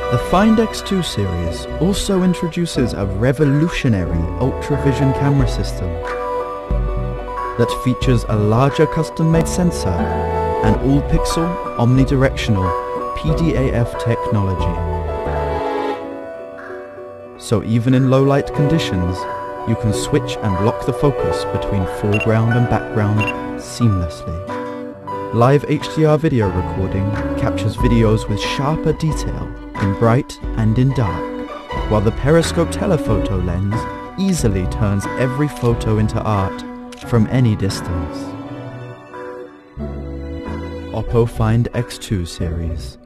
The Find X2 series also introduces a revolutionary ultra-vision camera system that features a larger custom-made sensor and all-pixel omnidirectional PDAF technology. So even in low-light conditions, you can switch and lock the focus between foreground and background seamlessly. Live HDR video recording captures videos with sharper detail in bright and in dark, while the periscope telephoto lens easily turns every photo into art from any distance. Oppo Find X2 series.